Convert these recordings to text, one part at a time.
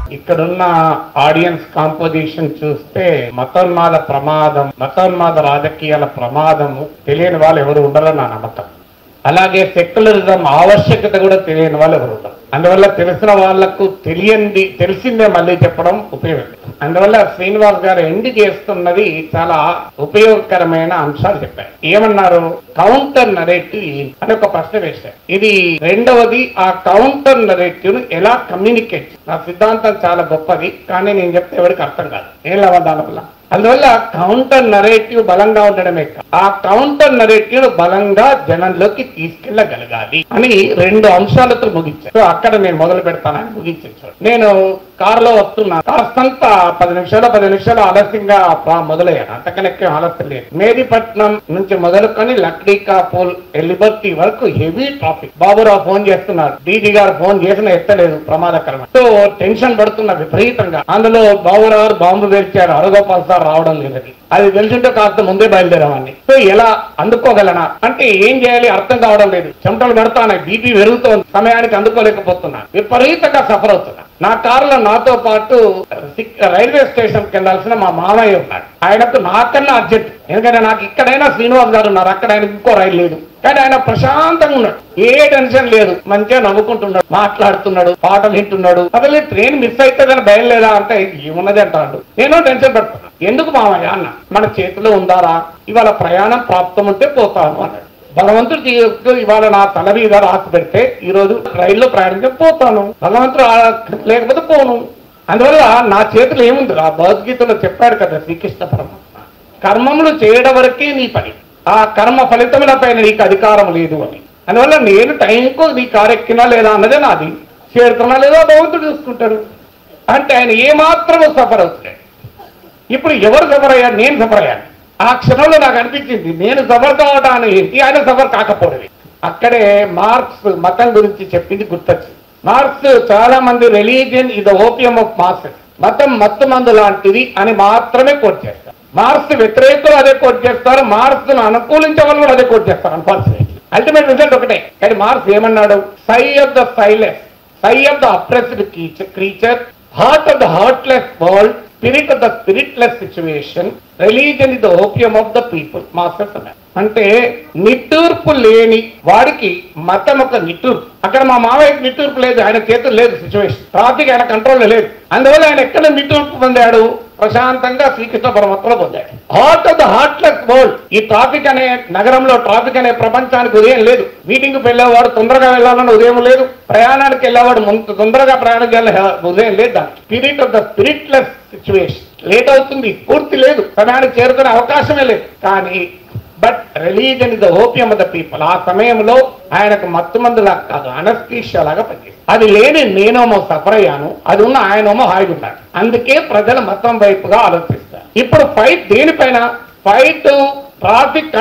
ఇక్కడున్న audience composition చూస్తే మతోన్మాద ప్రమాదం, మతోన్మాద రాజకీయాల ప్రమాదము తెలియని వాళ్ళు ఎవరు ఉండరని నా నమ్మకం. అలాగే సెక్యులరిజం ఆవశ్యకత కూడా తెలియని వాళ్ళు ఎవరు ఉండరు. అందువల్ల తెలిసిన వాళ్లకు తెలిసిందే మళ్ళీ చెప్పడం ఉపయోగం. అందువల్ల శ్రీనివాస్ గారు ఎండ్ చేస్తున్నది చాలా ఉపయోగకరమైన అంశాలు చెప్పారు. ఏమన్నారు? కౌంటర్ నరేటివ్ అని ఒక ప్రశ్న వేశారు. ఇది రెండవది, ఆ కౌంటర్ నరేటివ్ ను ఎలా కమ్యూనికేట్. నా సిద్ధాంతం చాలా గొప్పది, కానీ నేను చెప్తే ఎవరికి అర్థం కాదు. ఏం లాభం వల్ల. అందువల్ల కౌంటర్ నరేటివ్ బలంగా ఉండడమే కాదు, ఆ కౌంటర్ నరేటివ్ బలంగా జనంలోకి తీసుకెళ్లగలగాలి అని రెండు అంశాలతో ముగించారు. సో అక్కడ నేను మొదలు పెడతానని ముగించాను. నేను కారులో వస్తున్నా, కాస్తంత 10 నిమిషాలు ఆలస్యంగా మొదలయ్యాను. అంతకన్నా ఎక్కువ ఆలస్యం లేదు. మేదీపట్నం నుంచి మొదలుకొని లక్డీకా పోల్ లిబర్టీ వరకు హెవీ ట్రాఫిక్. బాబురావు ఫోన్ చేస్తున్నారు, డీజీ గారు ఫోన్ చేసిన ఎత్తలేదు, ప్రమాదకరమైన. సో టెన్షన్ పడుతున్నా విపరీతంగా. అందులో బాబురావు బాంబు పేల్చారు, అరగోపాల్ సార్ రావడం లేదని. అది తెలిసింటే కాస్త ముందే బయలుదేరామని. సో ఎలా అందుకోగలనా అంటే ఏం చేయాలి అర్థం కావడం లేదు. చెమటలు పడతాయి, బీపీ పెరుగుతోంది, సమయానికి అందుకోలేకపోతున్నా, విపరీతంగా సఫర్ అవుతున్నా. నా కారులో నాతో పాటు రైల్వే స్టేషన్ కి వెళ్లాల్సిన మా మామయ్య ఉన్నాడు. ఆయనకు నాకన్నా అర్జెంట్, ఎందుకంటే నాకు ఇక్కడైనా శ్రీనివాస్ గారు ఉన్నారు, అక్కడ ఆయనకు ఇంకో రైలు లేదు. కానీ ఆయన ప్రశాంతంగా ఉన్నాడు, ఏ టెన్షన్ లేదు, మంచిగా నవ్వుకుంటున్నాడు, మాట్లాడుతున్నాడు, పాటలు వింటున్నాడు. అసలు ట్రైన్ మిస్ అవుతుందని భయం లేదా అంటే ఏమున్నది అంటాడు. నేను టెన్షన్ పడుతున్నా. ఎందుకు మామయ్య అన్న, మన చేతిలో ఉందారా, ఇవాళ ప్రయాణం ప్రాప్తం ఉంటే పోతాను అన్నాడు. భగవంతుడు ఇవాళ నా తల మీద రాసి పెడితే ఈ రోజు రైల్లో ప్రయాణించి పోతాను, భగవంతుడు లేకపోతే పోను. అందువల్ల నా చేతిలో ఏముంది? ఆ భగవద్గీతలో చెప్పాడు కదా శ్రీకృష్ణ పరమాత్మ, కర్మములు చేయడం వరకే నీ పని, ఆ కర్మ ఫలితముల పైన నీకు అధికారం లేదు అని. అందువల్ల నేను టైంకు నీ కారు ఎక్కినా లేదా అన్నదే నాది, చేరుతున్నా లేదా భగవంతుడు చూసుకుంటాడు. అంటే ఆయన ఏమాత్రం సఫర్ అవుతున్నాడు. ఇప్పుడు ఎవరు సఫర్ అయ్యారు? నేను సఫర్ అయ్యాను. ఆ క్షణంలో నాకు అనిపించింది నేను సఫర్ కావటాన్ని ఏంటి, ఆయన సఫర్ కాకపోవడం. అక్కడే మార్క్స్ మతం గురించి చెప్పింది గుర్తొచ్చింది. మార్క్స్ చాలా మంది religion is the opium of masses, మతం మత్తు మందు లాంటిది అని మాత్రమే కోట్ చేస్తారు. మార్క్స్ వ్యతిరేకులు అదే కోట్ చేస్తారు, మార్క్స్ ను అనుకూలించే వాళ్ళు కూడా అదే కోట్ చేస్తారు. అన్ఫార్చునేట్లీ అల్టిమేట్ రిజల్ట్ ఒకటే. కానీ మార్క్స్ ఏమన్నాడు? Sigh of the sighless, sigh of the oppressed creature, heart of the heartless world, spirit of the spiritless situation, religion is the opium of the people. మాస్టర్స్ అన్నారు. అంటే నిట్టూర్పు లేని వాడికి మతం ఒక నిట్టూర్పు. అక్కడ మా మావయ్యకి నిట్టూర్పు లేదు, ఆయన చేతులు లేదు, సిచ్యువేషన్ ట్రాఫిక్ ఆయన కంట్రోల్లో లేదు. అందువల్ల ఆయన ఎక్కడ నిట్టూర్పు పొందాడు? ప్రశాంతంగా శ్రీకృష్ణ పరమాత్మలో పొందాడు. Heart of the heartless world. ఈ ట్రాఫిక్ అనే నగరంలో, ట్రాఫిక్ అనే ప్రపంచానికి ఉదయం లేదు. మీటింగ్ కు వెళ్ళేవాడు తొందరగా వెళ్ళాలని ఉదయం లేదు, ప్రయాణానికి వెళ్ళేవాడు తొందరగా ప్రయాణం చేయాలని ఉదయం లేదు. దానికి spirit of the spiritless situation, late అవుతుంది, పూర్తి లేదు, సమయానికి చేరుకునే అవకాశమే లేదు. కానీ but religion is the opium of the people. ఆ సమయంలో ఆయనకు మత్తు మందులాగా కాదు, అనస్థీషియా లాగా పనిచేస్తుంది. అది లేని నేనేమో సఫర్ అయ్యాను, అది ఉన్న ఆయనేమో హాయిగా ఉన్నాడు. అందుకే ప్రజలు మతం వైపుగా ఆలోచిస్తారు. ఇప్పుడు ఫైట్ దేనిపైన? ఫైట్ ట్రాఫిక్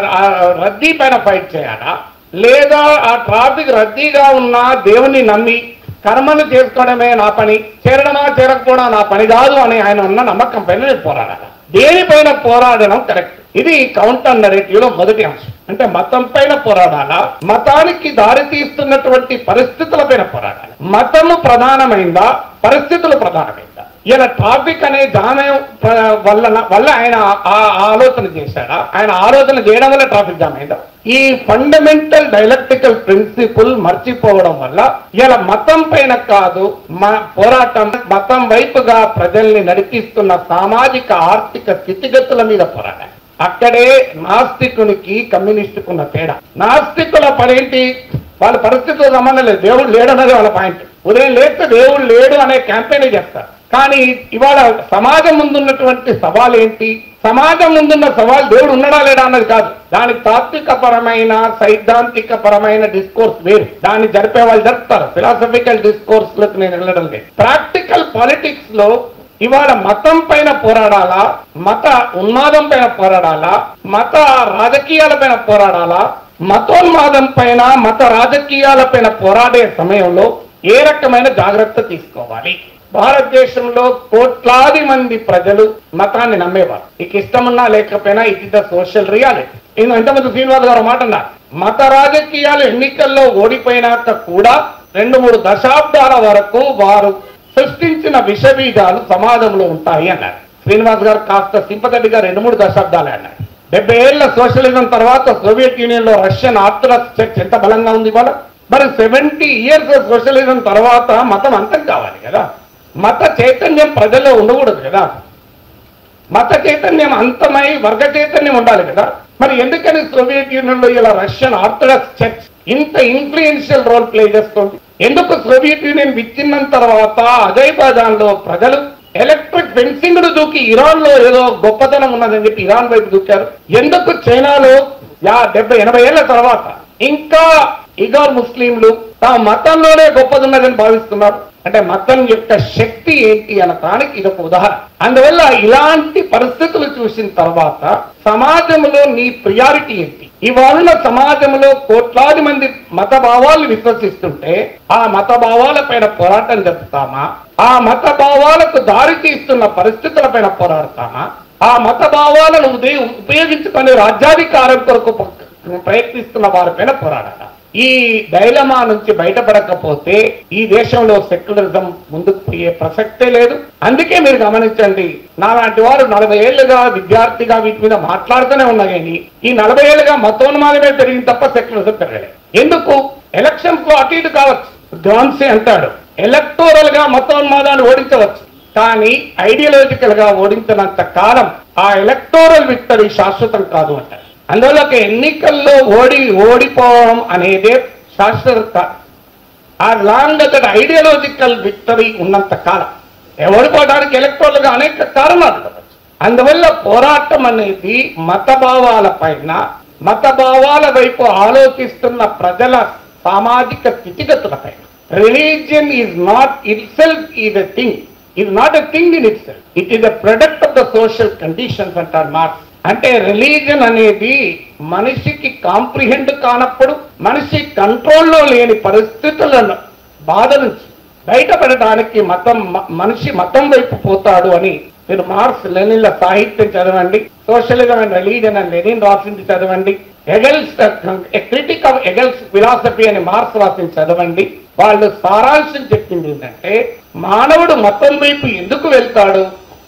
రద్దీ పైన ఫైట్ చేయాలా, లేదా ఆ ట్రాఫిక్ రద్దీగా ఉన్న దేవుని నమ్మి కర్మలు చేసుకోవడమే నా పని, చేరడమా చేరకపోవడం నా పని కాదు అని ఆయన ఉన్న నమ్మకం పైన నేను పోరాడాలి. దేనిపైన పోరాడడం కరెక్ట్? ఇది కౌంటర్ నరేటివ్ లో మొదటి అంశం. అంటే మతం పైన పోరాడాలా, మతానికి దారి తీస్తున్నటువంటి పరిస్థితుల పైన పోరాడాలి. మతము ప్రధానమైందా, పరిస్థితులు ప్రధానమైందా? ఇలా ట్రాఫిక్ అనే జామయం వల్ల ఆయన ఆలోచన చేశాడా? ఆయన ఆలోచన చేయడం వల్ల ట్రాఫిక్ జామ్ అయిందా? ఈ ఫండమెంటల్ డైలెక్టికల్ ప్రిన్సిపుల్ మర్చిపోవడం వల్ల ఇలా మతం పైన కాదు పోరాటం, మతం వైపుగా ప్రజల్ని నడిపిస్తున్న సామాజిక ఆర్థిక స్థితిగతుల మీద పోరాటం. అక్కడే నాస్తికునికి కమ్యూనిస్టుకున్న తేడా. నాస్తికుల పనేంటి? వాళ్ళ పరిస్థితులు సంబంధం లేదు, దేవుడు లేడన్నది వాళ్ళ పాయింట్. ఉదయం లేస్తే దేవుడు లేడు అనే క్యాంపెయిన్ చేస్తారు. కానీ ఇవాళ సమాజం ముందున్నటువంటి సవాల్ ఏంటి? సమాజం ముందున్న సవాల్ దేవుడు ఉన్నాడా లేడా అన్నది కాదు. దానికి తాత్విక పరమైన, సైద్ధాంతిక పరమైన డిస్కోర్స్ వేరు. దాన్ని జరిపే వాళ్ళు జరుపుతారు. ఫిలాసఫికల్ డిస్కోర్స్ లకు నేను వెళ్ళడం లేదు. ప్రాక్టికల్ పాలిటిక్స్ లో ఇవాళ మతం పైన పోరాడాలా, మత ఉన్మాదం పైన పోరాడాలా, మత రాజకీయాల పైన పోరాడాలా, మతోన్మాదం పైన, మత రాజకీయాల పైన పోరాడే సమయంలో ఏ రకమైన జాగ్రత్త తీసుకోవాలి? భారతదేశంలో కోట్లాది మంది ప్రజలు మతాన్ని నమ్మేవారు. నీకు ఇష్టమున్నా లేకపోయినా it is the social reality. నేను ఎంతమంది శ్రీనివాస్ గారు మాట అన్నారు, మత రాజకీయాలు ఎన్నికల్లో ఓడిపోయినాక కూడా 2-3 దశాబ్దాల వరకు వారు సృష్టించిన విషబీజాలు సమాజంలో ఉంటాయి అన్నారు. శ్రీనివాస్ గారు కాస్త సింపథెటిక్ గా 2-3 దశాబ్దాలే అన్నారు. 70 ఏళ్ల సోషలిజం తర్వాత సోవియట్ యూనియన్ లో రష్యన్ ఆర్థడాక్స్ చర్చ్ ఎంత బలంగా ఉంది ఇవాళ. మరి 70 years సోషలిజం తర్వాత మతం అంతం కావాలి కదా, మత చైతన్యం ప్రజల్లో ఉండకూడదు కదా, మత చైతన్యం అంతమై వర్గ చైతన్యం ఉండాలి కదా. మరి ఎందుకని సోవియట్ యూనియన్ లో ఇలా రష్యన్ ఆర్థడాక్స్ చర్చ్ ఇంత ఇన్ఫ్లుయెన్షియల్ రోల్ ప్లే చేస్తుంది? ఎందుకు సోవియట్ యూనియన్ విచ్ఛిన్నం తర్వాత అజర్బైజాన్ లో ప్రజలు ఎలక్ట్రిక్ ఫెన్సింగ్ ను దూకి ఇరాన్ లో ఏదో గొప్పతనం ఉన్నదని చెప్పి ఇరాన్ వైపు దూకారు? ఎందుకు చైనాలో 70-80 ఏళ్ల తర్వాత ఇంకా ఇగోర్ ముస్లింలు తమ మతంలోనే గొప్పదున్నదని భావిస్తున్నారు? అంటే మతం యొక్క శక్తి ఏంటి అనడానికి ఇదొక ఉదాహరణ. అందువల్ల ఇలాంటి పరిస్థితులు చూసిన తర్వాత సమాజంలో నీ ప్రియారిటీ ఏంటి? ఇవాళ సమాజంలో కోట్లాది మంది మత భావాలు విశ్వసిస్తుంటే ఆ మత భావాల పైన పోరాటం జరుపుతామా? ఆ మత భావాలకు దారి తీస్తున్న పరిస్థితుల పైన పోరాడతామా? ఆ మత భావాలను ఉపయోగించుకొని రాజ్యాధికారం కొరకు ప్రయత్నిస్తున్న వారిపైన పోరాడాలా? ఈ డైలమా నుంచి బయటపడకపోతే ఈ దేశంలో సెక్యులరిజం ముందుకు పోయే ప్రసక్తే లేదు. అందుకే మీరు గమనించండి, నాలాంటి వారు 40 ఏళ్లుగా విద్యార్థిగా వీటి మీద మాట్లాడుతూనే ఉన్నా కానీ ఈ 40 ఏళ్లుగా మతోన్మాదమే పెరిగింది తప్ప సెక్యులరిజం పెరగలేదు. ఎందుకు? ఎలక్షన్స్ లో అటు ఇటు కావచ్చు. జాన్సీ అంటాడు ఎలక్టోరల్ గా మతోన్మాదాన్ని ఓడించవచ్చు, కానీ ఐడియాలజికల్ గా ఓడించినంత కాలం ఆ ఎలక్టోరల్ విక్టరీ శాశ్వతం కాదు అంటారు. అందువల్ల ఎన్నికల్లో ఓడిపోవడం అనేదే శాశ్వత. ఆ లాంగ్ దట్ ఐడియాలజికల్ విక్టరీ ఉన్నంత కాలం ఓడిపోవడానికి ఎలక్టోరల్ గా అనేక కారణాలు ఉండవచ్చు. అందువల్ల పోరాటం అనేది మత భావాల పైన, మత భావాల వైపు ఆలోచిస్తున్న ప్రజల సామాజిక స్థితిగతుల పైన. Religion is not itself is a thing, is not a thing in itself, it is a product of the social conditions అంటారు మార్క్స్. అంటే రిలీజన్ అనేది మనిషికి కాంప్రిహెండ్ కానప్పుడు, మనిషి కంట్రోల్లో లేని పరిస్థితులను బాధ నుంచి బయటపడటానికి మనిషి మతం వైపు పోతాడు అని మీరు మార్క్స్ లెనిన్ల సాహిత్యం చదవండి, సోషలిజం అండ్ రిలీజన్ అని లెనిన్ రాసింది చదవండి, Hegel's critique of Hegel's philosophy అని మార్క్స్ రాసింది చదవండి. వాళ్ళు సారాంశం చెప్పింది ఏంటంటే మానవుడు మతం వైపు ఎందుకు వెళ్తాడు?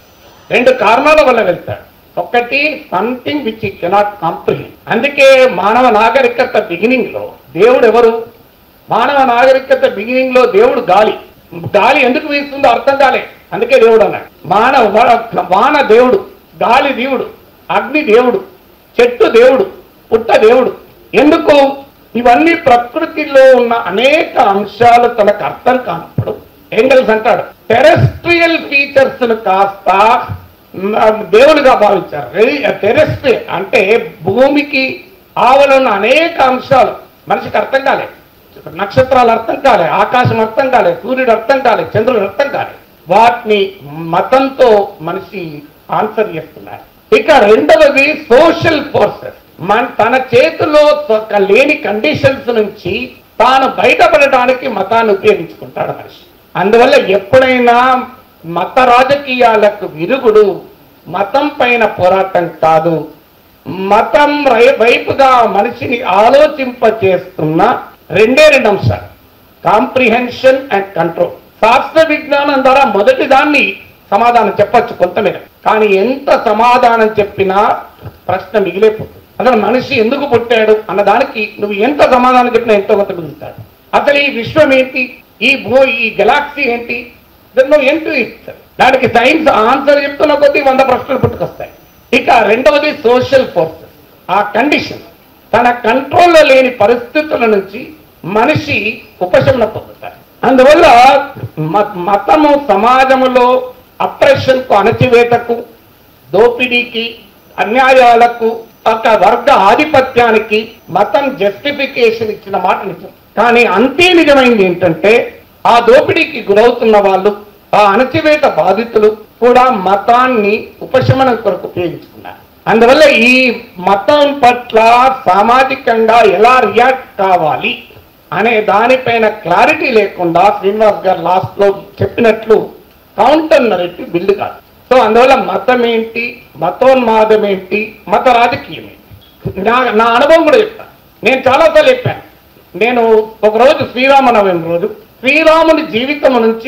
2 కారణాల వల్ల వెళ్తాడు. ఒకటి, something which he cannot comprehend. అందుకే మానవ నాగరికత బిగినింగ్ లో దేవుడు ఎవరు? మానవ నాగరికత బిగినింగ్ లో దేవుడు గాలి. గాలి ఎందుకు వీస్తుందో అర్థం కాలే, అందుకే దేవుడు అన్నాడు. వాన దేవుడు, గాలి దేవుడు, అగ్ని దేవుడు, చెట్టు దేవుడు, పుట్ట దేవుడు. ఎందుకు? ఇవన్నీ ప్రకృతిలో ఉన్న అనేక అంశాలు తనకు అర్థం కానప్పుడు ఎంగెల్స్ అంటాడు టెరెస్ట్రియల్ ఫీచర్స్ ను కాస్త దేవులుగా భావించారు. టెరెస్ట్రియల్ అంటే భూమికి ఆవలున్న అనేక అంశాలు మనిషికి అర్థం కాలే. నక్షత్రాలు అర్థం కాలే, ఆకాశం అర్థం కాలే, సూర్యుడు అర్థం కాలే, చంద్రుడు అర్థం కాలే. వాటిని మతంతో మనిషి ఆన్సర్ చేస్తున్నారు. ఇక రెండవది సోషల్ ఫోర్సెస్. తన చేతిలో లేని కండిషన్స్ నుంచి తాను బయటపడటానికి మతాన్ని ఉపయోగించుకుంటాడు మనిషి. అందువల్ల ఎప్పుడైనా మత రాజకీయాలకు విరుగుడు మతం పైన పోరాటం కాదు, మతం వైపుగా మనిషిని ఆలోచింప చేస్తున్న 2 అంశాలు, కాంప్రిహెన్షన్ అండ్ కంట్రోల్. శాస్త్ర విజ్ఞానం ద్వారా మొదటి దాన్ని సమాధానం చెప్పచ్చు కొంతమేర, కానీ ఎంత సమాధానం చెప్పినా ప్రశ్న మిగిలిపోతుంది. అసలు మనిషి ఎందుకు పుట్టాడు అన్నదానికి నువ్వు ఎంత సమాధానం చెప్పినా ఎంతో కొంత మిగులుతాడు. అసలు ఈ విశ్వం ఏంటి, ఈ గెలాక్సీ ఏంటి, నువ్వు ఎంతో ఇస్తారు. దానికి సైన్స్ ఆన్సర్ చెప్తున్న కొద్దీ 100 ప్రశ్నలు పుట్టుకొస్తాయి. ఇక రెండవది సోషల్ ఫోర్సెస్. ఆ కండిషన్ తన కంట్రోల్లో లేని పరిస్థితుల నుంచి మనిషి ఉపశమనం పొందుతారు. అందువల్ల మతము సమాజంలో అప్రెషన్ కు, అణచివేతకు, దోపిడీకి, అన్యాయాలకు, ఒక వర్గ ఆధిపత్యానికి మతం జస్టిఫికేషన్ ఇచ్చిన మాట నిజం. కానీ అంతే నిజమైంది ఏంటంటే ఆ దోపిడీకి గురవుతున్న వాళ్ళు, ఆ అణచివేత బాధితులు కూడా మతాన్ని ఉపశమనం కొరకు ఉపయోగించుకున్నారు. అందువల్ల ఈ మతం పట్ల సామాజికంగా ఎలా రియాక్ట్ కావాలి అనే దానిపైన క్లారిటీ లేకుండా శ్రీనివాస్ గారు లాస్ట్ లో చెప్పినట్లు కౌంటర్ నరేటివ్ బిల్డ్ కాదు. సో అందువల్ల మతం ఏంటి, మతోన్మాదం ఏంటి, మత రాజకీయం ఏంటి, నా అనుభవం కూడా చెప్తాను. నేను చాలాసార్లు చెప్పాను. నేను ఒకరోజు శ్రీరామనవమి రోజు శ్రీరాముని జీవితం నుంచి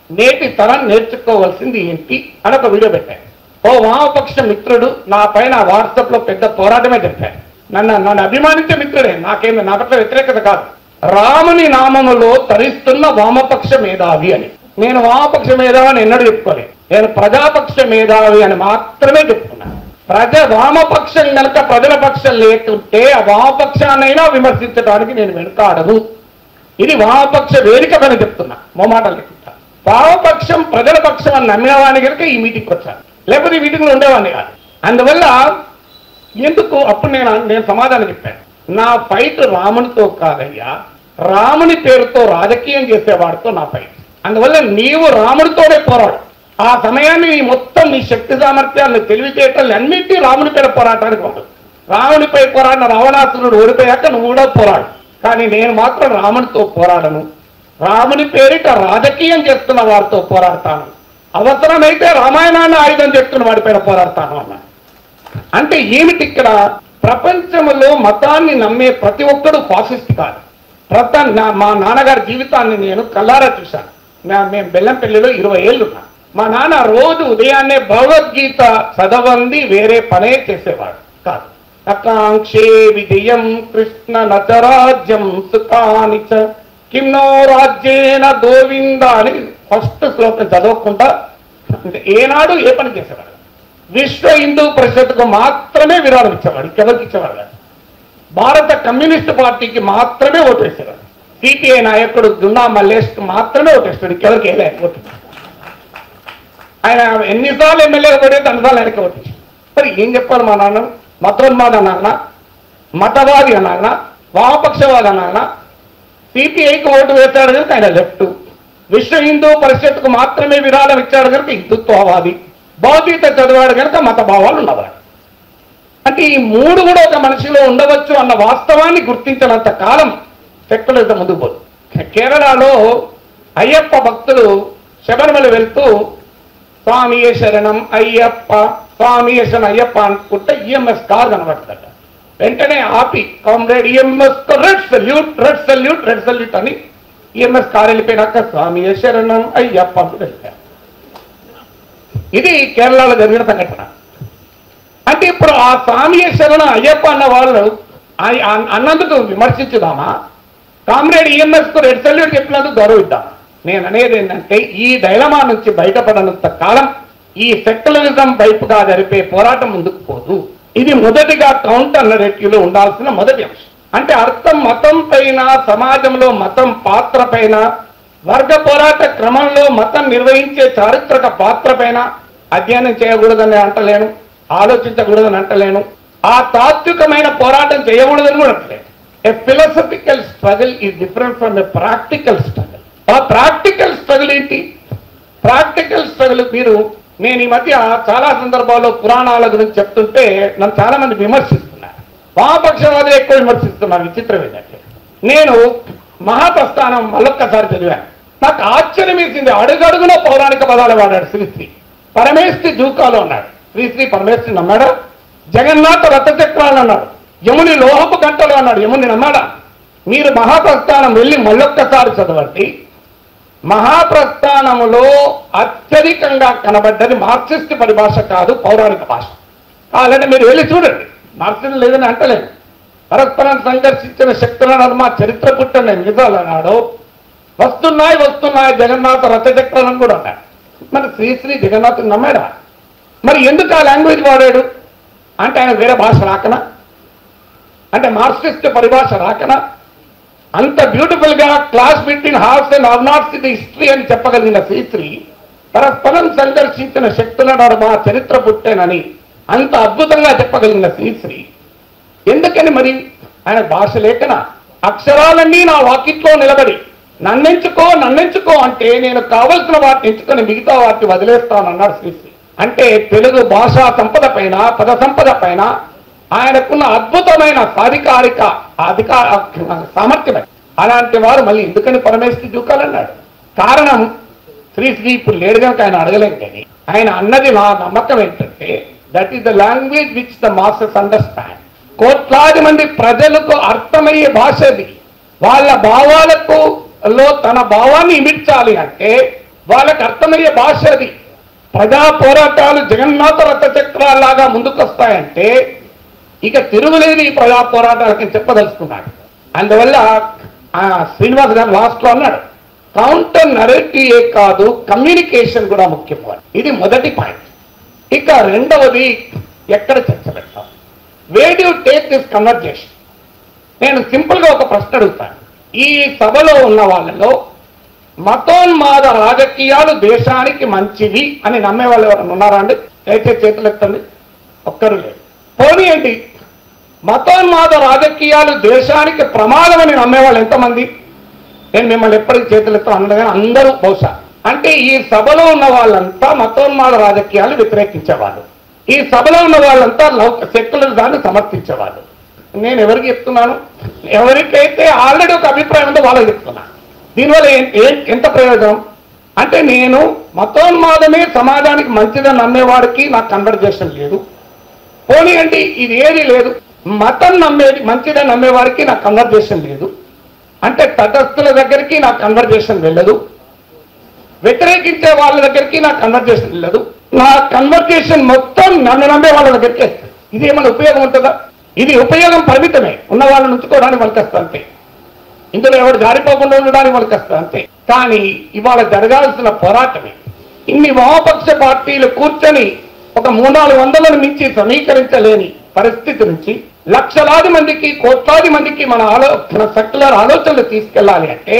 నేటి తరం నేర్చుకోవాల్సింది ఏంటి అని ఒక వీడియో పెట్టాను. ఓ వామపక్ష మిత్రుడు నా పైన వాట్సాప్ లో పెద్ద పోరాటమే జరిపాడు. నన్ను అభిమానించే మిత్రుడే, నాకేమి నా పట్ల వ్యతిరేకత కాదు. రాముని నామములో తరిస్తున్న వామపక్ష మేధావి అని. నేను వామపక్ష మేధావి అని ఎన్నడూ చెప్పుకోలేదు. నేను ప్రజాపక్ష మేధావి అని మాత్రమే చెప్పుకున్నాను. వామపక్షం కనుక ప్రజల పక్షం లేకుంటే ఆ వామపక్షాన్నైనా విమర్శించడానికి నేను వెనుకాడను. ఇది వామపక్ష వేదిక అని చెప్తున్నా, మొమాటలు చెప్తా. వామపక్షం ప్రజల పక్షం అని నమ్మిన వాడిని కనుక ఈ మీటింగ్కి వచ్చాను, లేకపోతే ఈ మీటింగ్లో ఉండేవాడిని కాదు. అందువల్ల ఎందుకు అప్పుడు నేను సమాధానం చెప్పాను, నా ఫైట్ రామునితో కాదయ్యా, రాముని పేరుతో రాజకీయం చేసేవాడితో నా ఫైట్. అందువల్ల నీవు రాముడితోనే పోరాడు. ఆ సమయాన్ని నీ మొత్తం నీ శక్తి సామర్థ్యాన్ని తెలివితేటలు అన్నింటి రాముని పేరు పోరాటానికి ఉండదు. రామునిపై పోరాడిన రావణాసురుడు ఓడిపోయాక నువ్వు కూడా పోరాడు, కానీ నేను మాత్రం రామునితో పోరాడను. రాముని పేరిట రాజకీయం చేస్తున్న వారితో పోరాడతాను. అవసరమైతే రామాయణాన్ని ఆయుధం చేస్తున్న వాడిపైన పోరాడతాను అన్నా. అంటే ఏమిటి ఇక్కడ? ప్రపంచంలో మతాన్ని నమ్మే ప్రతి ఒక్కడు ఫాసిస్ట్ కాదు. మా నాన్నగారి జీవితాన్ని నేను కల్లారా చూశాను. మేము బెల్లంపల్లిలో 20 ఏళ్ళు ఉన్నా. మా నాన్న రోజు ఉదయాన్నే భగవద్గీత చదవంది వేరే పనే చేసేవాడు కాదు. ఆకాంక్షే విజయం కృష్ణ నచరాజ్యం సుఖాని చ కిన్నో రాజ్యేన గోవింద అని ఫస్ట్ శ్లోకం చదవకుండా ఏనాడు ఏ పని చేసేవాడు. విశ్వ హిందూ పరిషత్కు మాత్రమే విరాళం ఇచ్చేవాడు, ఇంకెవరికి ఇచ్చేవాడు కాదు. భారత కమ్యూనిస్ట్ పార్టీకి మాత్రమే ఓటు వేసేవాడు. సిపిఐ నాయకుడు దున్నా మల్లేష్కి మాత్రమే ఓటు వేస్తాడు, ఇంకెవరికి వేయలేదు ఓటు. ఆయన ఎన్నిసార్లు ఎమ్మెల్యేగా పడేది అన్నిసార్లు ఆయనకి ఓటు. మరి ఏం చెప్పాలి మా నాన్న? మతోన్మాద అన్నా, మతవాది అన్నా, వామపక్షవాది అన్నా. సిపిఐకి ఓటు వేశాడు కనుక ఆయన లెఫ్ట్, విశ్వ హిందూ పరిషత్కు మాత్రమే విరాళం ఇచ్చాడు కనుక హిందుత్వవాది, భౌతిక చదివాడు కనుక మత భావాలు ఉన్నవాడు. అంటే ఈ మూడు కూడా ఒక మనిషిలో ఉండవచ్చు అన్న వాస్తవాన్ని గుర్తించినంత కాలం సెక్యులరిజం ముందుకు పోదు. కేరళలో అయ్యప్ప భక్తులు శబరిమల వెళ్తూ స్వామియే శరణం అయ్యప్ప, స్వామియే శరణం అయ్యప్ప అనుకుంటే ఈఎంఎస్ కార్ కనబడుతుందట. వెంటనే ఆపి comrade EMS red salute, red salute, red salute అని ఈఎంఎస్ కార్ వెళ్ళిపోయినాక స్వామియే శరణం అయ్యప్ప అంటూ వెళ్ళిపోయారు. ఇది కేరళలో జరిగిన సంఘటన. అంటే ఇప్పుడు ఆ స్వామియే శరణం అయ్యప్ప అన్న వాళ్ళు అన్నందుకు విమర్శించుదామా, కామ్రేడ్ ఈఎంఎస్ కు రెడ్ సల్యూట్ చెప్పినందుకు గౌరవిద్దామా? నేను అనేది ఏంటంటే ఈ డైలమా నుంచి బయటపడనంత కాలం ఈ సెక్యులరిజం వైపుగా జరిపే పోరాటం ముందుకు పోదు. ఇది మొదటిగా కౌంటర్ నరేటివ్ లో ఉండాల్సిన మొదటి అంశం. అంటే అర్థం మతం పైన, సమాజంలో మతం పాత్ర పైన, వర్గ పోరాట క్రమంలో మతం నిర్వహించే చారిత్రక పాత్ర పైన అధ్యయనం చేయకూడదని అంటలేను, ఆలోచించకూడదని అంటలేను, ఆ తాత్వికమైన పోరాటం చేయకూడదని కూడా అంటలేను. A philosophical struggle is different from a practical struggle. ఆ ప్రాక్టికల్ స్ట్రగుల్ ఏంటి? ప్రాక్టికల్ స్ట్రగుల్ నేను ఈ మధ్య చాలా సందర్భాల్లో పురాణాల గురించి చెప్తుంటే నన్ను చాలా మంది విమర్శిస్తున్నారు, వామపక్షవాదులు ఎక్కువ విమర్శిస్తున్నారు. విచిత్రం ఏంటంటే నేను మహాప్రస్థానం మళ్ళొక్కసారి చదివాను. నాకు ఆశ్చర్యం వేసింది. అడుగడుగున పౌరాణిక పదాలు వాడాడు శ్రీశ్రీ. పరమేశ్వరి జూకాలో అన్నాడు, శ్రీశ్రీ పరమేశ్వరి నమ్మాడా? జగన్నాథ రథచక్రాలు అన్నాడు, యముని లోహపు గంటలు అన్నాడు, యముని నమ్మాడా? మీరు మహాప్రస్థానం వెళ్ళి మళ్ళొక్కసారి చదవండి. మహాప్రస్థానములో అత్యధికంగా కనబడ్డది మార్క్సిస్ట్ పరిభాష కాదు, పౌరాణిక భాష. కావాలంటే మీరు వెళ్ళి చూడండి, మార్క్సిజం లేదని అంటలేదు. పరస్పరం సంఘర్షించిన శక్తుల నర్మ చరిత్ర పుట్టిన నిజాలు అన్నాడు. వస్తున్నాయి జగన్నాథ రథచక్రాలను కూడా అన్నాడు. మరి శ్రీశ్రీ జగన్నాథుని నమ్మాడా? మరి ఎందుకు ఆ లాంగ్వేజ్ వాడాడు? అంటే ఆయన వేరే భాష రాకనా? అంటే మార్క్సిస్ట్ పరిభాష రాకనా? అంత బ్యూటిఫుల్ గా class between haves and have nots ఇది హిస్టరీ అని చెప్పగలిగిన శ్రీశ్రీ పరస్పరం సంఘర్షించిన శక్తుల నడుమ చరిత్ర పుట్టేనని అంత అద్భుతంగా చెప్పగలిగిన శ్రీశ్రీ ఎందుకని మరి ఆయన భాష లేకనా? అక్షరాలన్నీ నా వాకిట్లో నిలబడి నన్నెంచుకో అంటే నేను కావలసిన వాటిని ఎంచుకొని మిగతా వాటిని వదిలేస్తానన్నాడు శ్రీశ్రీ. అంటే తెలుగు భాషా సంపద పైన, పద సంపద పైన ఆయనకున్న అద్భుతమైన సామర్థ్యమే. అలాంటి వారు మళ్ళీ ఎందుకని పరమేశ్వరి జూకాలన్నాడు? కారణం శ్రీశ్రీ ఇప్పుడు లేడు కనుక ఆయన అడగలేం. కానీ ఆయన అన్నది నా నమ్మకం ఏంటంటే that is the language which the masses understand. కోట్లాది మంది ప్రజలకు అర్థమయ్యే భాష అది. వాళ్ళ భావాలకు తన భావాన్ని ఇమిడ్చాలి అంటే వాళ్ళకి అర్థమయ్యే భాష అది. ప్రజా పోరాటాలు జగన్నాథ రథ చక్రాలాగా ముందుకొస్తాయంటే ఇక తిరుగులేని ఈ ప్రజా పోరాటాలకి చెప్పదలుచుకున్నాడు. అందువల్ల శ్రీనివాస్ గారు లాస్ట్ లో అన్నాడు, కౌంటర్ నరేటివే కాదు కమ్యూనికేషన్ కూడా ముఖ్యం. ఇది మొదటి పాయింట్. ఇక రెండవది, ఎక్కడ చర్చ పెడతాం, where do you take this conversation. నేను సింపుల్ గా ఒక ప్రశ్న అడుగుతాను. ఈ సభలో ఉన్న వాళ్ళలో మతోన్మాద రాజకీయాలు దేశానికి మంచివి అని నమ్మే వాళ్ళు ఎవరైనా ఉన్నారా అండి? దయచేసి చేతులు ఎత్తండి. ఒక్కరు లేదు. పోనీయండి, మతోన్మాద రాజకీయాలు దేశానికి ప్రమాదం అని నమ్మేవాళ్ళు ఎంతమంది? నేను మిమ్మల్ని ఎప్పటికీ చేతులు ఎత్తాను అన్నది కానీ అందరూ బహుశా. అంటే ఈ సభలో ఉన్న వాళ్ళంతా మతోన్మాద రాజకీయాలు వ్యతిరేకించేవాళ్ళు, ఈ సభలో ఉన్న వాళ్ళంతా సెక్యులరిజాన్ని సమర్థించేవాళ్ళు. నేను ఎవరికి చెప్తున్నాను? ఎవరికైతే ఆల్రెడీ ఒక అభిప్రాయం ఉందో వాళ్ళకి చెప్తున్నాను. దీనివల్ల ఎంత ప్రయోజనం అంటే, నేను మతోన్మాదమే సమాజానికి మంచిదని నమ్మేవాడికి నాకు కన్వర్జేషన్ లేదు. పోనీ అంటే ఇది ఏది లేదు, మతం నమ్మేది మంచిదని నమ్మేవాడికి నాకు కన్వర్జేషన్ లేదు. అంటే తటస్థుల దగ్గరికి నాకు కన్వర్జేషన్ వెళ్ళదు, వ్యతిరేకించే వాళ్ళ దగ్గరికి నాకు కన్వర్జేషన్ వెళ్ళదు. నా కన్వర్జేషన్ మొత్తం నన్ను నమ్మే వాళ్ళ దగ్గరికి వస్తుంది. ఇది ఏమైనా ఉపయోగం ఉంటుందా? ఇది ఉపయోగం పరిమితమే, ఉన్న వాళ్ళని ఉంచుకోవడానికి వాళ్ళకి అంతే, ఇందులో ఎవరు జారిపోకుండా ఉండడానికి వాళ్ళకి అంతే. కానీ ఇవాళ జరగాల్సిన పోరాటమే. ఇన్ని వామపక్ష పార్టీలు కూర్చొని ఒక 300-400 మించి సమీకరించలేని పరిస్థితి నుంచి లక్షలాది మందికి, కోట్లాది మందికి మన సెక్యులర్ ఆలోచనలు తీసుకెళ్ళాలి అంటే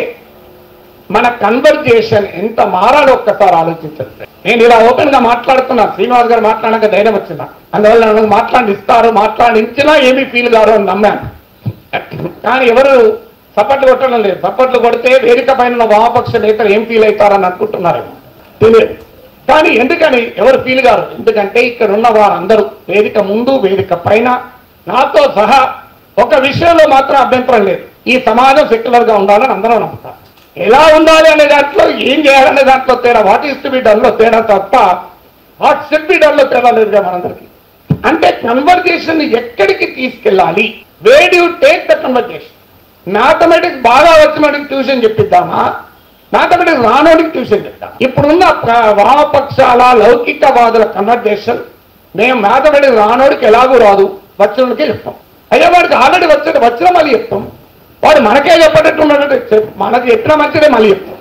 మన కన్వర్జేషన్ ఎంత మారాలో ఒక్కసారి ఆలోచించండి. నేను ఇలా ఓపెన్ గా మాట్లాడుతున్నా, శ్రీనివాస్ గారు మాట్లాడాక ధైర్యం వచ్చిందా, అందువల్ల నన్ను మాట్లాడిస్తారు, మాట్లాడించినా ఏమీ ఫీల్ కారు అని నమ్మాను. కానీ ఎవరు సపోర్ట్లు కొట్టడం లేదు. సపోర్ట్లు కొడితే వేదిక పైన వామపక్ష నేతలు ఏం ఫీల్ అవుతారని అనుకుంటున్నారేమో తెలియదు. కానీ ఎందుకని ఎవరు ఫీల్ గారు? ఎందుకంటే ఇక్కడ ఉన్న వారందరూ వేదిక ముందు, వేదిక పైన నాతో సహా ఒక విషయంలో మాత్రం అభ్యంతరం లేదు, ఈ సమాజం సెక్యులర్ గా ఉండాలని అందరూ నమ్ముతారు. ఎలా ఉండాలి అనే దాంట్లో, ఏం చేయాలనే దాంట్లో తేడా, what is to be done లో తేడా తప్ప వాట్ షుడ్ బి డన్ లో తేడా లేదుగా మనందరికీ. అంటే కన్వర్జేషన్ ఎక్కడికి తీసుకెళ్ళాలి, where do you take the conversation? Mathematics బాగా వచ్చినోడికి ట్యూషన్ చెప్పిద్దామా, మ్యాథమెటిక్స్ రానోడికి ట్యూషన్ చెప్తాం? ఇప్పుడున్న వామపక్షాల లౌకికవాదుల కన్వర్జేషన్, మేము మ్యాథమెటిక్స్ రానోడికి ఎలాగూ రాదు, వచ్చినోడికే చెప్తాం. అయ్యా వాడికి ఆల్రెడీ వచ్చిన మళ్ళీ చెప్తాం. వాడు మనకే చెప్పేటట్టు ఉన్నట్టు మనకి చెప్పిన మంచిదే మళ్ళీ చెప్తాం.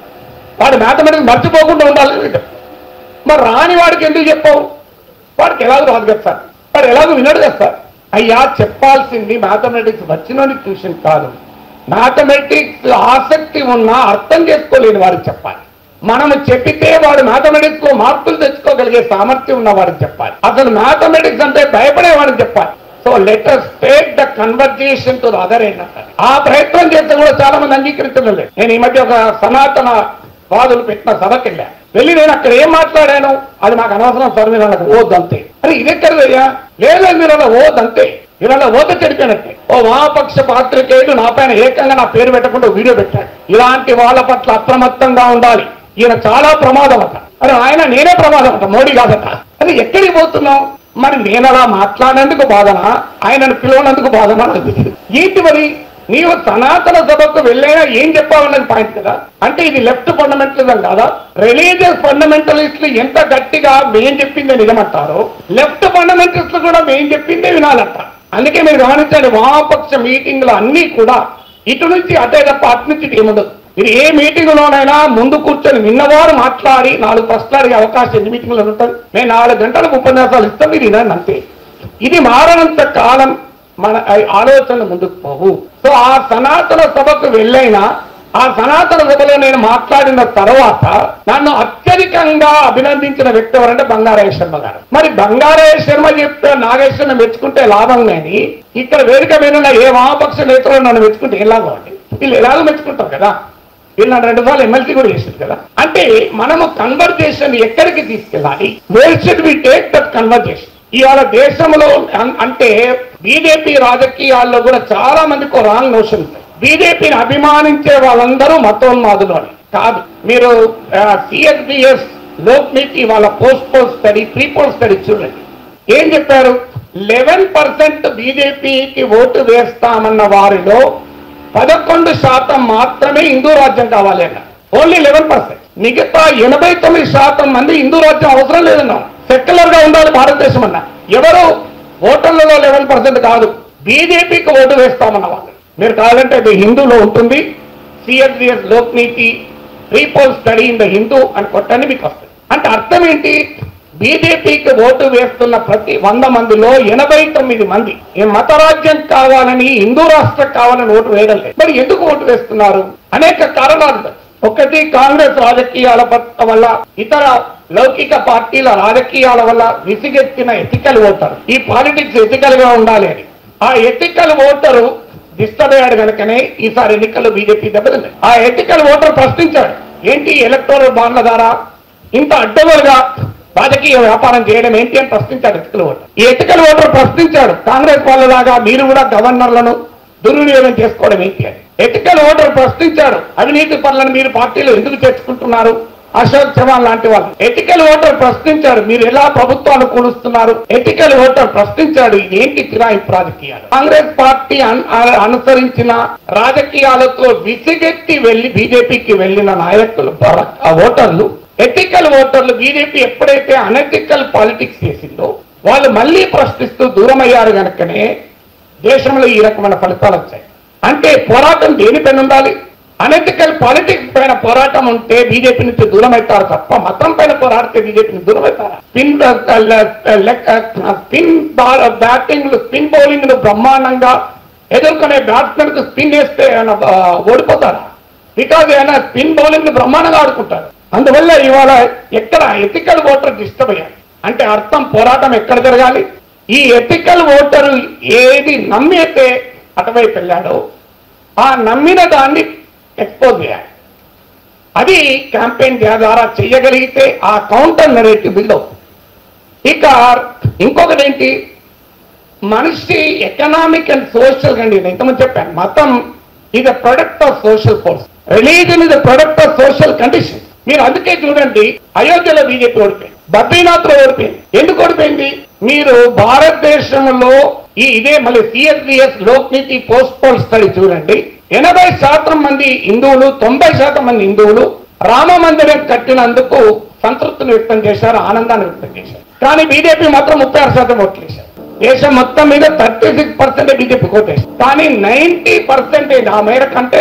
వాడు మ్యాథమెటిక్స్ మర్చిపోకుండా ఉండాలని చెప్తాం. మరి రాని వాడికి ఎందుకు చెప్పావు? వాడికి ఎలాగో రాదు కదా సార్, వాడు ఎలాగో వినడు కదా సార్. అయ్యా చెప్పాల్సింది మ్యాథమెటిక్స్ వచ్చినోని ట్యూషన్ కాదు, మ్యాథమెటిక్స్ ఆసక్తి ఉన్నా అర్థం చేసుకోలేని వారికి చెప్పాలి. మనము చెప్పితే వాడు మ్యాథమెటిక్స్ లో మార్కులు తెచ్చుకోగలిగే సామర్థ్యం ఉన్న వారికి చెప్పాలి. అసలు మ్యాథమెటిక్స్ అంటే భయపడేవాడికి చెప్పాలి. So let us take the conversation to the other end. ఆ ప్రయత్నం చేస్తే కూడా చాలా మంది అంగీకరించడం లేదు. నేను ఈ మధ్య ఒక సనాతన వాదులు పెట్టిన సభకి వెళ్ళి నేను అక్కడ ఏం మాట్లాడాను అది నాకు అనవసరం సార్, మీరు అలా ఓద్దంతే. అరే ఇదెక్కడయ్యా? లేదు, మీరు అలా ఓద్దంతే, మీరు అలా ఓద చెడిపోయినట్టే. ఓ వామపక్ష పాత్రికేయుడు నా పైన ఏకంగా నా పేరు పెట్టకుండా వీడియో పెట్టాడు. ఇలాంటి వాళ్ళ పట్ల అప్రమత్తంగా ఉండాలి, ఈయన చాలా ప్రమాదం అట. అరే ఆయన నేనే ప్రమాదం అట, మోడీ కాదట. అది ఎక్కడికి పోతున్నాం? మరి నేను అలా మాట్లాడినందుకు బాధనా, ఆయనను పిలవనందుకు బాధనా? ఏంటి మరి నీవు సనాతన సభకు వెళ్ళైనా ఏం చెప్పాలన్నది పాయింట్ కదా. అంటే ఇది లెఫ్ట్ ఫండమెంటలిజం కాదా? రిలీజియస్ ఫండమెంటలిస్టులు ఎంత గట్టిగా మేం చెప్పిందే నిజమంటారో, లెఫ్ట్ ఫండమెంటలిస్టులు కూడా మేం చెప్పిందే వినాలంట. అందుకే మీరు గమనించండి, వామపక్ష మీటింగ్లు అన్ని కూడా ఇటు నుంచి అటే తప్ప అటు నుంచి ఏముండదు. మీరు ఏ మీటింగ్ లోనైనా ముందు కూర్చొని విన్నవారు మాట్లాడి 4 ప్రశ్నలు అడిగే అవకాశం ఎన్ని మీటింగ్లో ఉంటుంది? మేము 4 గంటలకు ఉపన్యాసాలు ఇస్తాం, మీరు వినండి అంతే. ఇది మారనంత కాలం మన ఆలోచనలు ముందుకు పోవు. సో ఆ సనాతన సభకు వెళ్ళైనా, ఆ సనాతన సభలో నేను మాట్లాడిన తర్వాత నన్ను అత్యధికంగా అభినందించిన వ్యక్తి ఎవరంటే బంగారయ్య శర్మ గారు. మరి బంగారయ్య శర్మ చెప్తే నాగేశ్వరను మెచ్చుకుంటే లాభం కానీ ఇక్కడ వేదిక మీద ఏ వామపక్ష నేతలు నన్ను మెచ్చుకుంటే ఏం లాభం అండి? వీళ్ళు ఎలాగో మెచ్చుకుంటారు కదా, వీళ్ళు నన్ను 2 సార్లు ఎమ్మెల్సీ కూడా చేసింది కదా. అంటే మనము కన్వర్జేషన్ ఎక్కడికి తీసుకెళ్ళాలి? Where should we take that conversation? ఇవాళ దేశంలో అంటే బీజేపీ రాజకీయాల్లో కూడా చాలా మందికి రాంగ్ నోషన్ ఉంది. బీజేపీని అభిమానించే వాళ్ళందరూ మతోన్మాదులు అని కాదు. మీరు CSBS లోక్నీతి వాళ్ళ poll study, pre poll study చూడండి. ఏం చెప్పారు? 11% బీజేపీకి ఓటు వేస్తామన్న వారిలో 11% మాత్రమే హిందూ రాజ్యం కావాలి అన్న. ఓన్లీ 11%. మిగతా 89% మంది హిందూ రాజ్యం అవసరం లేదన్నాం. సెక్యులర్ గా ఉండాలి భారతదేశం అన్న. ఎవరు ఓటర్లలో 11% కాదు, బీజేపీకి ఓటు వేస్తామన్న వాళ్ళు. మీరు కావాలంటే అది హిందూలో ఉంటుంది, CSDS Lokniti repoll study in the Hindu అని కొట్టండి, మీకు వస్తుంది. అంటే అర్థం ఏంటి? బీజేపీకి ఓటు వేస్తున్న ప్రతి 100 మందిలో 89 మంది ఈ మతరాజ్యం కావాలని, హిందూ రాష్ట్రం కావాలని ఓటు వేయడం లేదు. మరి ఎందుకు ఓటు వేస్తున్నారు? అనేక కారణాలు. ఒకటి, కాంగ్రెస్ రాజకీయాల వల్ల, ఇతర లౌకిక పార్టీల రాజకీయాల వల్ల విసిగెత్తిన ఎథికల్ ఓటర్. ఈ పాలిటిక్స్ ఎథికల్ గా ఉండాలి అని ఆ ఎథికల్ ఓటరు డిస్టర్బ్ అయ్యాడు కనుకనే ఈసారి ఎన్నికల్లో బీజేపీ దెబ్బతింది. ఆ ఎథికల్ ఓటర్ ప్రశ్నించాడు, ఏంటి ఎలక్టోరల్ బాండ్ల ద్వారా ఇంత అడ్డగోలుగా రాజకీయ వ్యాపారం చేయడం ఏంటి అని ప్రశ్నించాడు ఎథికల్ ఓటర్. ఈ ఎథికల్ ఓటర్ ప్రశ్నించాడు, కాంగ్రెస్ వాళ్ళలాగా మీరు కూడా గవర్నర్లను దుర్వినియోగం చేసుకోవడం ఏంటి అని. ఎథికల్ ఓటర్ ప్రశ్నించాడు, అవినీతి పనులను మీరు పార్టీలో ఎందుకు చేర్చుకుంటున్నారు, అశోక్ చవాన్ లాంటి వాళ్ళు. ఎథికల్ ఓటర్ ప్రశ్నించాడు, మీరు ఎలా ప్రభుత్వాన్ని కూలుస్తున్నారు. ఎథికల్ ఓటర్ ప్రశ్నించాడు, ఇదేంటి ఫిరాయింపు రాజకీయాలు. కాంగ్రెస్ పార్టీ అనుసరించిన రాజకీయాలతో విసిగెత్తి వెళ్లి బీజేపీకి వెళ్లిన నాయకులు, ఓటర్లు, ఎథికల్ ఓటర్లు బీజేపీ ఎప్పుడైతే అనెథికల్ పాలిటిక్స్ చేసిందో వాళ్ళు మళ్లీ ప్రశ్నిస్తూ దూరమయ్యారు కనుకనే దేశంలో ఈ రకమైన ఫలితాలు వచ్చాయి. అంటే పోరాటం దేనిపైన ఉండాలి? అనెథికల్ పాలిటిక్స్ పైన పోరాటం ఉంటే బీజేపీ నుంచి దూరం అవుతారు తప్ప మతం పైన పోరాడితే బీజేపీని దూరం అవుతారా? స్పిన్ బౌలింగ్ ను బ్రహ్మాండంగా ఎదుర్కొనే బ్యాట్స్మెన్ కు స్పిన్ వేస్తే ఓడిపోతారా? బికాజ్ ఆయన స్పిన్ బౌలింగ్ ను బ్రహ్మాండంగా ఆడుకుంటారు. అందువల్ల ఇవాళ ఎక్కడ ఎథికల్ ఓటర్ డిస్టర్బ్ అయ్యారు అంటే అర్థం పోరాటం ఎక్కడ జరగాలి? ఈ ఎథికల్ ఓటరు ఏది నమ్మితే అటువైపు వెళ్ళాడో ఆ నమ్మిన దాన్ని ఎక్స్పోజ్ చేయాలి. అది క్యాంపెయిన్ ద్వారా చేయగలిగితే ఆ కౌంటర్ నెరేటివ్ బిల్డ్ అవుతుంది. ఇక ఇంకొకటి ఏంటి, మనిషి ఎకనామిక్ అండ్ సోషల్ కండి. నేను ఇంతకుముందు చెప్పాను, మతం is a product of social force, religion is a product of social condition. మీరు అందుకే చూడండి, అయోధ్యలో బీజేపీ ఓడిపోయింది, బద్రీనాథ్ లో ఓడిపోయింది. ఎందుకు ఓడిపోయింది? మీరు భారతదేశంలో ఇదే మళ్ళీ CSDS Lokniti post poll study చూడండి. 80% మంది హిందువులు, 90% మంది హిందువులు రామ మందిరం కట్టినందుకు సంతృప్తిని వ్యక్తం చేశారు, ఆనందాన్ని వ్యక్తం చేశారు. కానీ బీజేపీ మాత్రం 36% ఓట్లు వేశారు. దేశం మొత్తం మీద 36% బీజేపీ ఓటేశారు. కానీ 90% ఆ మేర కంటే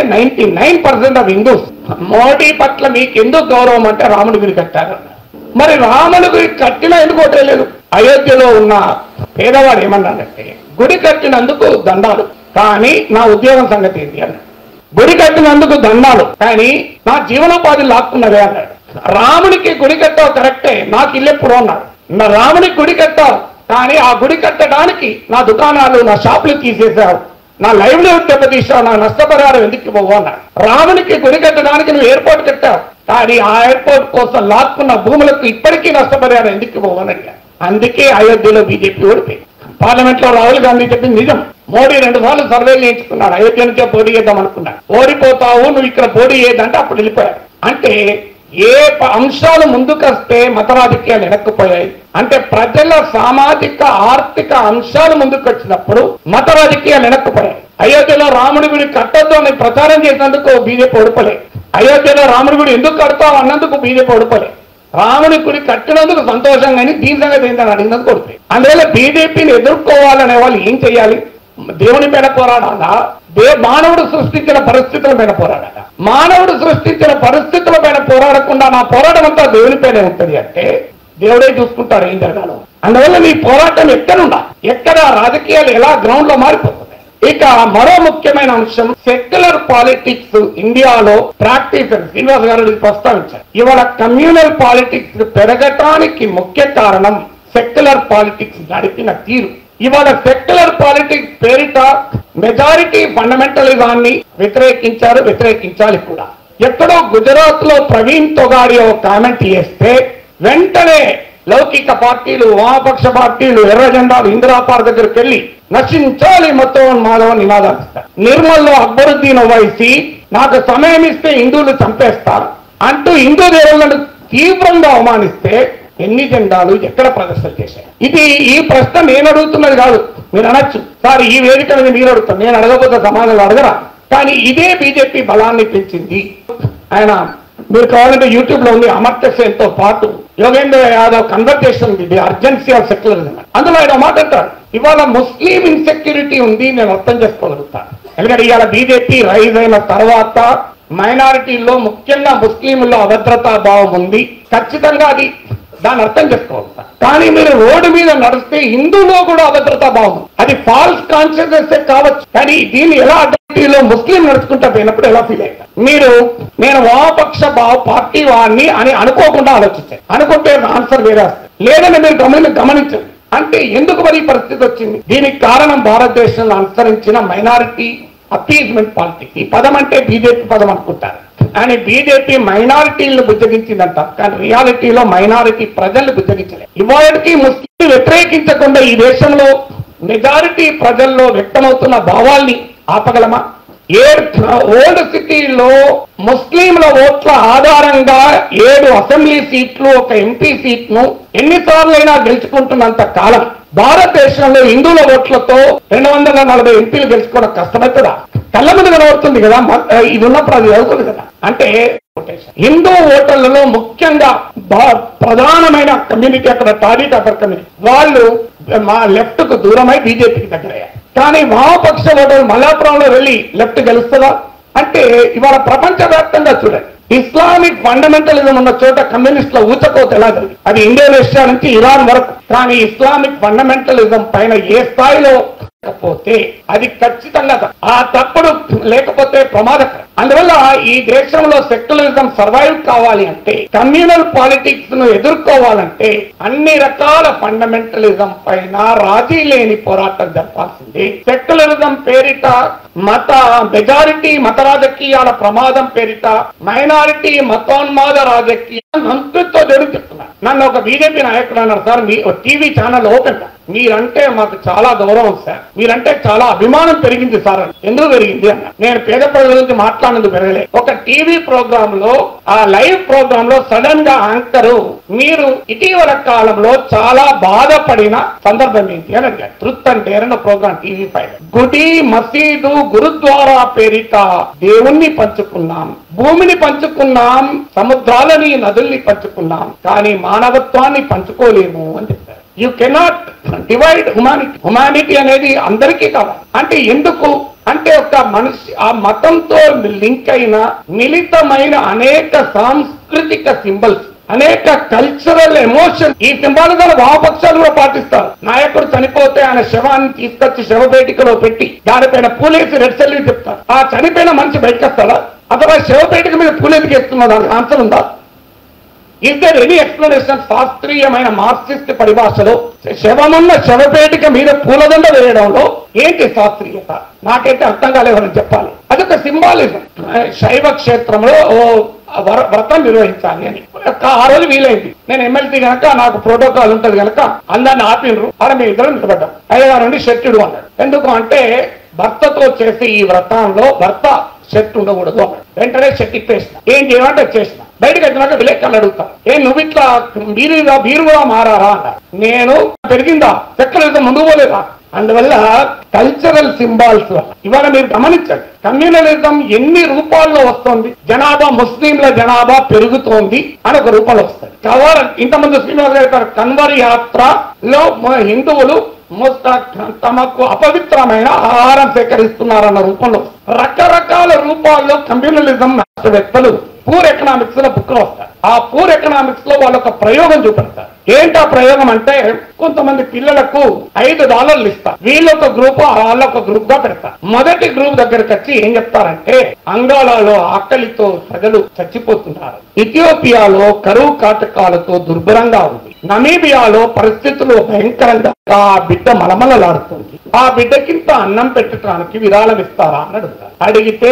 99% ఆఫ్ హిందూస్ మోడీ పట్ల మీకు ఎందుకు గౌరవం అంటే రాముడి గుడి కట్టారు. మరి రాముడి గుడి కట్టినా ఎందుకు ఓటేయలేదు? అయోధ్యలో ఉన్న పేదవాడు ఏమన్నాడంటే, గుడి కట్టినందుకు దండాలు, కానీ నా ఉద్యోగం సంగతి ఏంటి అన్నాడు. గుడి కట్టినందుకు దండాలు, కానీ నా జీవనోపాధి లాక్కున్నదే అన్నాడు. రాముడికి గుడి కట్టావు కరెక్టే, నాకు ఇల్లెప్పుడు అన్నాడు. నా రాముడికి గుడి కట్టావు, కానీ ఆ గుడి కట్టడానికి నా దుకాణాలు, నా షాపులు తీసేశావు, నా లైవ్లీహుడ్ దెబ్బతీసావు, నా నష్టపరిహారం ఎందుకు ఇవ్వవు అన్నాడు. రామునికి గుడి కట్టడానికి నువ్వు ఎయిర్పోర్ట్ కట్టావు, కానీ ఆ ఎయిర్పోర్ట్ కోసం లాక్కున్న భూములకు ఇప్పటికీ నష్టపరిహారం ఎందుకు ఇవ్వవు అని అడిగాడు. అందుకే అయోధ్యలో బీజేపీ ఓడిపోయింది. పార్లమెంట్ లో రాహుల్ గాంధీ చెప్పింది నిజం. మోడీ 2 సార్లు సర్వేలు చేయించుకున్నాడు, అయోధ్య నుంచే పోటీ చేద్దాం అనుకున్నాడు. ఓడిపోతావు, నువ్వు ఇక్కడ పోటీ చేయద్దంటే అప్పుడు వెళ్ళిపోయాడు. అంటే ఏ అంశాలు ముందుకొస్తే మత రాజకీయాలు వెనక్కిపోయాయి అంటే ప్రజల సామాజిక ఆర్థిక అంశాలు ముందుకు వచ్చినప్పుడు మత రాజకీయాలు వెనక్కిపోయాయి. అయోధ్యలో రాముడి గుడి కట్టొద్దు అని ప్రచారం చేసినందుకు బీజేపీ ఓడిపోలే. అయోధ్యలో రాముడి గుడి ఎందుకు కడతావు అన్నందుకు బీజేపీ ఓడిపోలే. రాముడి గుడి కట్టినందుకు సంతోషంగా దీని సంగతి ఏంటని అడిగినందుకు ఓడిపోయి. అందువల్ల బీజేపీని ఎదుర్కోవాలనే వాళ్ళు ఏం చేయాలి? దేవుని మీద పోరాడాలా? మానవుడు సృష్టించిన పరిస్థితుల మీద పోరాడాలా? మానవుడు సృష్టించిన పరిస్థితుల పైన పోరాడకుండా నా పోరాటం అంతా దేవునిపైనే ఉంటుంది అంటే దేవుడే చూసుకుంటాడు ఏం జరగాలో. అందువల్ల నీ పోరాటం ఎక్కడుండా, ఎక్కడ రాజకీయాలు ఎలా గ్రౌండ్ లో మారిపోతుంది. ఇక మరో ముఖ్యమైన అంశం, సెక్యులర్ పాలిటిక్స్ ఇండియాలో ప్రాక్టీస్ శ్రీనివాస్ గారు ప్రస్తావించారు. ఇవాళ కమ్యూనల్ పాలిటిక్స్ పెరగటానికి ముఖ్య కారణం సెక్యులర్ పాలిటిక్స్ నడిపిన తీరు. ఇవాళ సెక్యులర్ పాలిటిక్స్ పేరిట మెజారిటీ ఫండమెంటలిజాన్ని వ్యతిరేకించాలి కూడా. ఎక్కడో గుజరాత్ లో ప్రవీణ్ తొగాడి ఒక కామెంట్ చేస్తే వెంటనే లౌకిక పార్టీలు, వామపక్ష పార్టీలు, ఎర్ర జెండాలు ఇందిరా పార్క్ దగ్గరికి వెళ్లి నశించాలి మతోన్మాదం నినాదాలు ఇస్తారు. నిర్మల్లో అక్బరుద్దీన్ ఓవైసీ నాకు సమయం ఇస్తే హిందువులు చంపేస్తారు అంటూ హిందూ దేవుళ్లను తీవ్రంగా అవమానిస్తే ఎన్ని జెండాలు ఎక్కడ ప్రదర్శన చేశారు? ఇది ఈ ప్రశ్న నేను అడుగుతున్నది కాదు. మీరు అనొచ్చు, సార్ ఈ వేదిక మీద మీరు అడుగుతారు, నేను అడగబోతే సమాధానం అడగరా. కానీ ఇదే బీజేపీ బలాన్ని పెంచింది. ఆయన మీరు కావాలంటే యూట్యూబ్ లో ఉంది. అమర్త్య సేన్ తో పాటు యోగేంద్ర యాదవ్ కన్వర్జేషన్ ఉంది, ది అర్జెన్సీ ఆఫ్ సెక్యులరిజం. అందులో ఆయన మాట అంటాడు, ఇవాళ ముస్లిం ఇన్సెక్యూరిటీ ఉంది, నేను అర్థం చేసుకోగలుగుతాను. ఎందుకంటే ఇవాళ బీజేపీ రైజ్ అయిన తర్వాత మైనారిటీల్లో ముఖ్యంగా ముస్లింల్లో అభద్రతా భావం ఉంది, ఖచ్చితంగా అది దాన్ని అర్థం చేసుకోగలుగుతాను. కానీ మీరు రోడ్డు మీద నడిస్తే హిందూలో కూడా అభద్రతా భావం, అది ఫాల్స్ కాన్షియస్నెస్ కావచ్చు, కానీ దీన్ని ఎలా లో ముస్లిం నడుచుకుంటా పోయినప్పుడు ఎలా ఫీల్ అవుతారు మీరు? నేను వామపక్ష పార్టీ వాడిని అని అనుకోకుండా ఆలోచించాను. అనుకుంటే ఆన్సర్ వేరే వస్తుంది. లేదని మీరు గమనించండి. అంటే ఎందుకు మరి పరిస్థితి వచ్చింది? దీనికి కారణం భారతదేశంలో అనుసరించిన మైనారిటీ అపీజ్మెంట్ పాలిటిక్స్. ఈ పదం అంటే బీజేపీ పదం అనుకుంటారు, కానీ బీజేపీ మైనారిటీలను బుజ్జగించిందంట, కానీ రియాలిటీలో మైనారిటీ ప్రజల్ని బుజ్జగించలేదు. ఇవాళకి ముస్లిం వ్యతిరేకించకుండా ఈ దేశంలో మెజారిటీ ప్రజల్లో వ్యక్తమవుతున్న భావాల్ని ఆపగలమా? ఓల్డ్ సిటీలో ముస్లింల ఓట్ల ఆధారంగా 7 అసెంబ్లీ సీట్లు, ఒక ఎంపీ సీట్ను ఎన్నిసార్లైనా గెలుచుకుంటున్నంత కాలం భారతదేశంలో హిందువుల ఓట్లతో 240 ఎంపీలు గెలుచుకోవడం కష్టమవుతుందా? కళ్ళ మీద కనబడుతుంది కదా, ఇది ఉన్నప్పుడు అది అవుతుంది కదా. అంటే హిందూ ఓటర్లలో ముఖ్యంగా ప్రధానమైన కమ్యూనిటీ అక్కడ టారిట్ అపర్ కమ్యూనిటీ, వాళ్ళు మా లెఫ్ట్ కు దూరమై బీజేపీకి దగ్గరయ్యారు. కానీ వామపక్ష ఓటర్లు మల్లాపురంలో వెళ్ళి లెఫ్ట్ గెలుస్తుందా అంటే ఇవాళ ప్రపంచవ్యాప్తంగా చూడండి, ఇస్లామిక్ ఫండమెంటలిజం ఉన్న చోట కమ్యూనిస్టుల ఊచకోత ఎలా జరిగింది? అది ఇండోనేషియా నుంచి ఇరాన్ వరకు. కానీ ఇస్లామిక్ ఫండమెంటలిజం పైన ఏ స్థాయిలో లేకపోతే అది ఖచ్చితంగా ఆ తప్పుడు లేకపోతే ప్రమాదకరం. అందువల్ల ఈ దేశంలో సెక్యులరిజం సర్వైవ్ కావాలి అంటే, కమ్యూనల్ పాలిటిక్స్ ను ఎదుర్కోవాలంటే అన్ని రకాల ఫండమెంటలిజం పైన రాజీ లేని పోరాటం జరపాల్సింది. సెక్యులరిజం పేరిట మెజారిటీ మత రాజకీయాల ప్రమాదం పేరిట మైనారిటీ మతోన్మాద రాజకీయాలు సంస్కృతితో జరుగుతున్నారు. నన్ను ఒక బీజేపీ నాయకుడు అన్నారు, సార్ మీ టీవీ ఛానల్ ఓపెన్ మీరంటే మాకు చాలా గౌరవం సార్, మీరంటే చాలా అభిమానం పెరిగింది సార్. ఎందుకు పెరిగింది అన్న, నేను పేద ప్రజల గురించి మాట్లాడేందుకు పెరగలే. ఒక టీవీ ప్రోగ్రామ్ లో, ఆ లైవ్ ప్రోగ్రామ్ లో సడన్ గా యాంకరు మీరు ఇటీవల కాలంలో చాలా బాధపడిన సందర్భం ఏంటి అని అడిగారు. ట్రుత్ అండ్ డేర్ అన్న ప్రోగ్రామ్ టీవీ పైన. గుడి, మసీదు, గురుద్వారా పేరిట దేవుణ్ణి పంచుకున్నాం, భూమిని పంచుకున్నాం, సముద్రాలని నదుల్ని పంచుకున్నాం, కానీ మానవత్వాన్ని పంచుకోలేము అని చెప్పారు. You cannot divide humanity. Humanity అనేది అందరికీ కావాలి. అంటే ఎందుకు అంటే ఒక మనిషి ఆ మతంతో లింక్ అయిన మిళితమైన అనేక సాంస్కృతిక సింబల్స్, అనేక కల్చరల్ ఎమోషన్, ఈ సింబాలిజం వామపక్షాలు కూడా పాటిస్తారు. నాయకుడు చనిపోతే ఆయన శవాన్ని తీసుకొచ్చి శవపేటికలో పెట్టి దానిపైన పూలేసి రెడ్ సెల్యూట్ చెప్తారు. ఆ చనిపోయిన మనిషి బయటకు వస్తాడా? అథవా శవపేటిక మీద పూలేసి వేస్తున్నా? దానికి ఆన్సర్ ఉందా? Is there any explanation? శాస్త్రీయమైన మార్క్సిస్ట్ పరిభాషలో శవమున్న శవపేటిక మీద పూలదండ వేయడంలో ఏంటి శాస్త్రీయత? నాకైతే అర్థం కాలేదని చెప్పాలి. అదొక సింబాలిజం. శైవ క్షేత్రంలో వ్రతం నిర్వహించాలి అని ఆ రోజు వీలైంది. నేను ఎమ్మెల్సీ కనుక నాకు ప్రోటోకాల్ ఉంటది కనుక అందరిని ఆపినరు. అలా మేము ఇద్దరం నిలబడ్డాం. అయ్యగారు నుండి షర్టుడు అన్నాడు. ఎందుకు అంటే భర్తతో చేసే ఈ వ్రతంలో భర్త షర్ట్ ఉండకూడదు అన్నాడు. వెంటనే షర్ట్ ఇప్పేసిన. ఏం చేయాలంటే చేసిన. బయటకు వచ్చినాక విలేకరులు అడుగుతా, నువ్వు ఇట్లా మీరు కూడా మారారా అన్నారు. నేను పెరిగిందా? సెక్యులరిజం ముందుకు పోలేదా? అందువల్ల కల్చరల్ సింబాల్స్ ఇవాళ మీరు గమనించండి, కమ్యూనలిజం ఎన్ని రూపాల్లో వస్తుంది. జనాభా, ముస్లింల జనాభా పెరుగుతోంది అని ఒక రూపంలో వస్తుంది. ఇంతమంది శ్రీనివాస్ గారు కన్వర్ యాత్రలో హిందువులు తమకు అపవిత్రమైన ఆహారం సేకరిస్తున్నారన్న రూపంలో రకరకాల రూపాల్లో కమ్యూనలిజం వ్యక్తులు పూర్ ఎకనామిక్స్ లో బుక్ లో వస్తారు. ఆ పూర్ ఎకనామిక్స్ లో వాళ్ళు ఒక ప్రయోగం చూపెడతారు. ఏంటి ఆ ప్రయోగం అంటే, కొంతమంది పిల్లలకు $5 ఇస్తారు. వీళ్ళొక గ్రూప్, వాళ్ళొక గ్రూప్ గా పెడతారు. మొదటి గ్రూప్ దగ్గరకు వచ్చి ఏం చెప్తారంటే, అంగోలాలో ఆకలితో ప్రజలు చచ్చిపోతున్నారు, ఇథియోపియాలో కరువు కాటకాలతో దుర్భరంగా ఉంది, నమీబియాలో పరిస్థితులు భయంకరంగా, ఆ బిడ్డ మలమలలాడుతుంది, ఆ బిడ్డకింత అన్నం పెట్టడానికి విరాళం ఇస్తారా అని అడుగుతారు. అడిగితే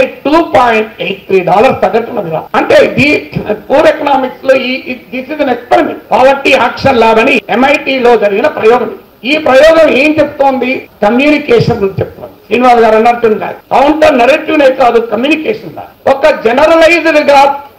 $2.83 సగటున విరాళం. అంటే ఇది పూర్ ఎకనామిక్స్ లో this is an experiment. Poverty action lab అని MIT లో జరిగిన ప్రయోగం. ఈ ప్రయోగం ఏం చెప్తోంది? కమ్యూనికేషన్ గురించి చెప్తోంది. శ్రీనివాస్ గారు అన్నట్టు కౌంటర్ నరేటివ్ నే కాదు, కమ్యూనికేషన్. ఒక జనరలైజ్డ్ గా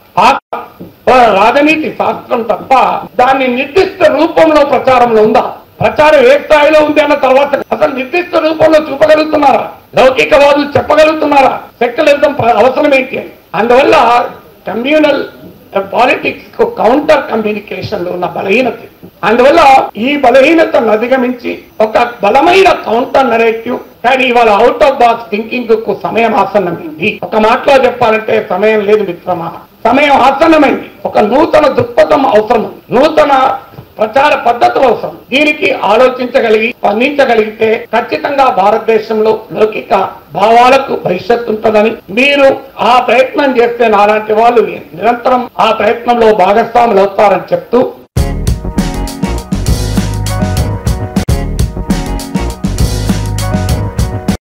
రాజనీతి శాస్త్రం తప్ప దాన్ని నిర్దిష్ట రూపంలో ప్రచారంలో ఉందా? ప్రచారం ఏ స్థాయిలో ఉంది అన్న తర్వాత అసలు నిర్దిష్ట రూపంలో చూపగలుగుతున్నారా? లౌకికవాదులు చెప్పగలుగుతున్నారా సెక్యులరిజం అవసరం ఏంటి అని? అందువల్ల కమ్యూనల్ పాలిటిక్స్ కు కౌంటర్ కమ్యూనికేషన్ లో ఉన్న బలహీనత. అందువల్ల ఈ బలహీనతను అధిగమించి ఒక బలమైన కౌంటర్ నరేటివ్, కానీ ఇవాళ అవుట్ ఆఫ్ బాక్స్ థింకింగ్ కు సమయం ఆసన్నమైంది. ఒక మాటలో చెప్పాలంటే సమయం లేదు మిత్రమా, సమయం ఆసన్నమైంది. ఒక నూతన దృక్పథం అవసరం, నూతన ప్రచార పద్ధతులు అవసరం. దీనికి ఆలోచించగలిగి స్పందించగలిగితే ఖచ్చితంగా భారతదేశంలో లౌకిక భావాలకు భవిష్యత్తు ఉంటుందని, మీరు ఆ ప్రయత్నం చేస్తే నాలాంటి వాళ్ళు నిరంతరం ఆ ప్రయత్నంలో భాగస్వాములు అవుతారని చెప్తూ